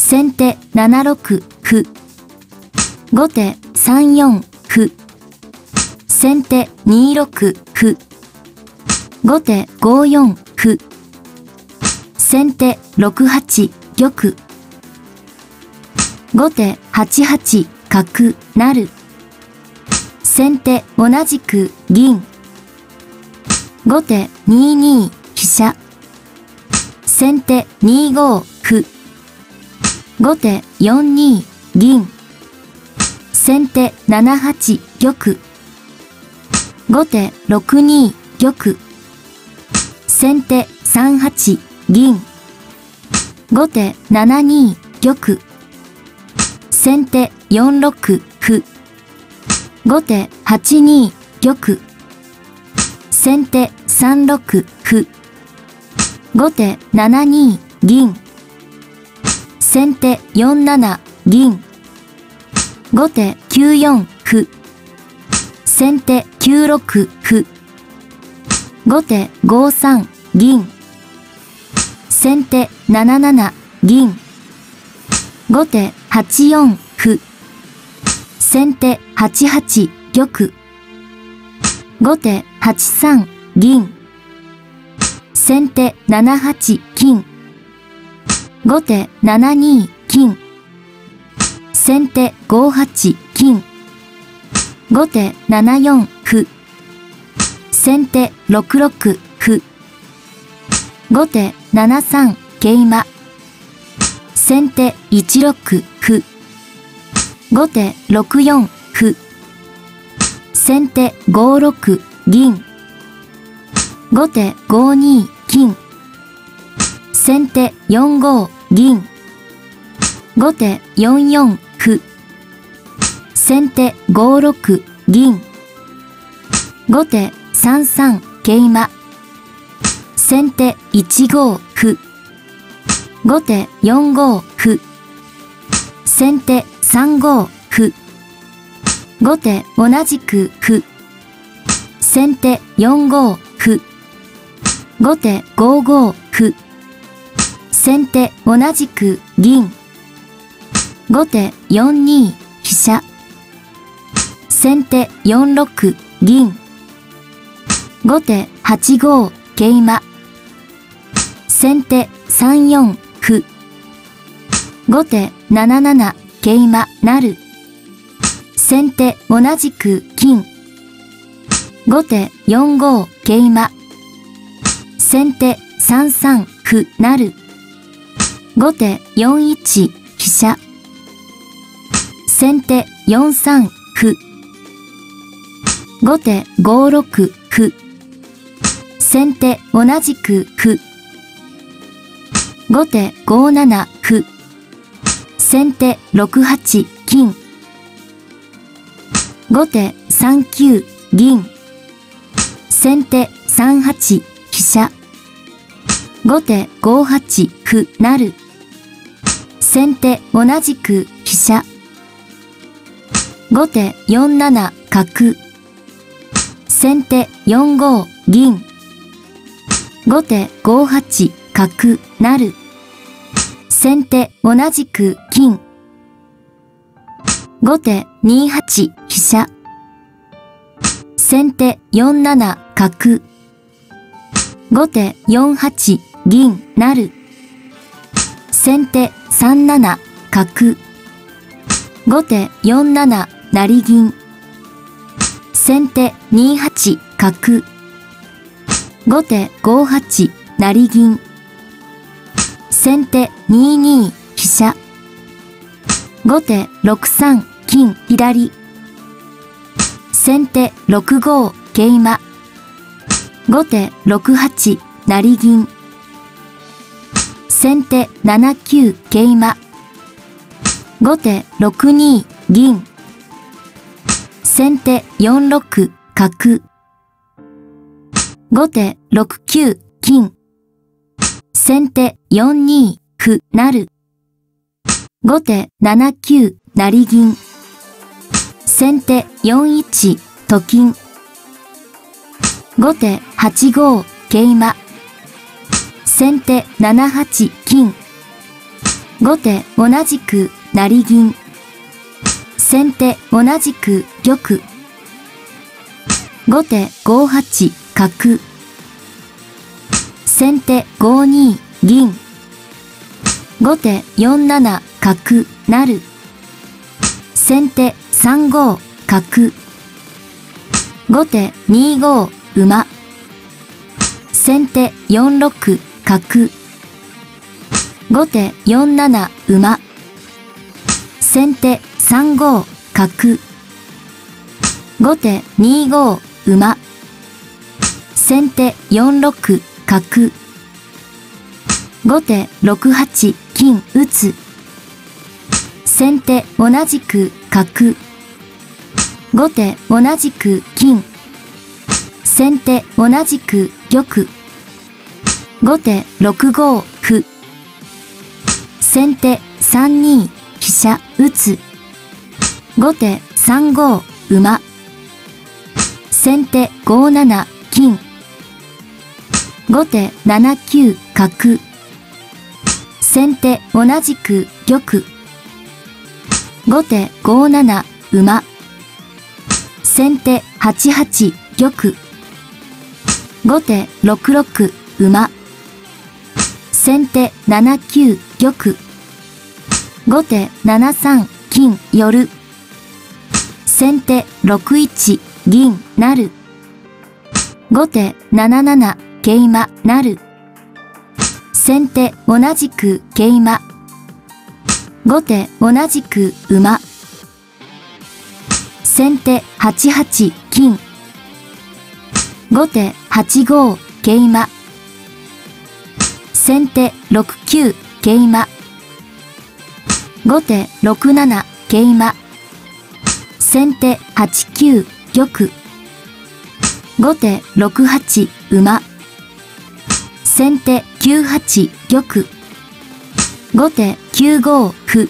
先手7六歩。後手3四歩。先手2六歩。後手5四歩。先手6八玉。後手8八角成。先手同じく銀。後手2二飛車。先手2五歩。後手4二銀。先手7八玉。後手6二玉。先手3八銀。後手7二玉。先手4六歩。後手8二玉。先手3六歩。後手7二銀。先手4七銀。後手9四歩。先手9六歩。後手5三銀。先手7七銀。後手8四歩。先手8八玉。後手8三銀。先手7八金。後手7二金。先手5八金。後手7四歩。先手6六歩。後手7三桂馬。先手1六歩。後手6四歩。先手5六銀。後手5二金。先手4五銀。後手4四歩。先手5六銀。後手3三桂馬。先手1五歩。後手4五歩。先手3五歩。後手同じく歩。先手4五歩。後手5五歩。先手同じく銀。後手4二飛車。先手4六銀。後手8五桂馬。先手3四歩。後手7七桂馬成。先手同じく金。後手4五桂馬。先手3三歩成。後手4一飛車。先手4三歩。後手5六歩。先手同じく歩。後手5七歩。先手6八金。後手3九銀。先手3八飛車。後手5八歩成。先手同じく飛車。後手4七角。先手4五銀。後手5八角成。先手同じく金。後手2八飛車。先手4七角。後手4八銀成。先手3七角。後手4七成銀。先手2八角。後手5八成銀。先手2二飛車。後手6三金左。先手6五桂馬。後手6八成銀。先手7九桂馬。後手6二銀。先手4六角。後手6九金。先手4二歩成。後手7九成銀。先手4一と金。後手8五桂馬。先手7八金。 後手同じく成銀。先手同じく玉。後手5八角。先手5二銀。後手4七角成。先手3五角。後手2五馬。先手4六角。後手4七馬。先手3五角。後手2五馬。先手4六角。後手6八金打つ。先手同じく角。後手同じく金。先手同じく玉。後手6五歩。先手3二飛車打つ。後手3五馬。先手5七金。後手7九角。先手同じく玉。後手5七馬。先手8八玉。後手6六馬。先手7九玉。後手7三金寄。先手6一銀成。後手7七桂馬成。先手同じく桂馬。後手同じく馬。先手8八金。後手8五桂馬。先手6九桂馬。後手6七桂馬。先手8九玉。後手6八馬。先手9八玉。後手9五歩。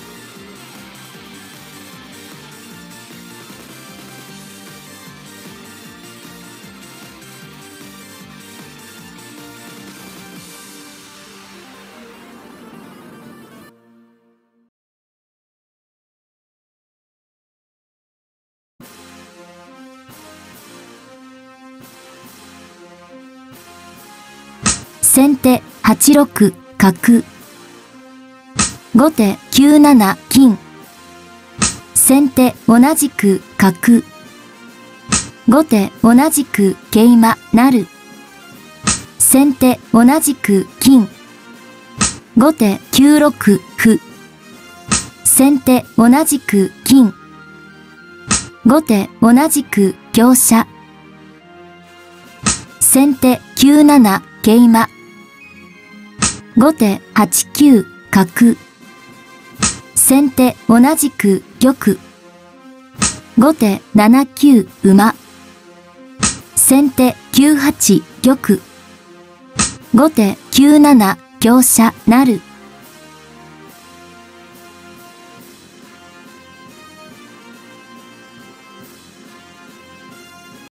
先手8六角。後手9七金。先手同じく角。後手同じく桂馬成。先手同じく金。後手9六歩。先手同じく金。後手同じく香車。先手9七桂馬。後手8九角。先手同じく玉。後手7九馬。先手9八玉。後手9七香車成。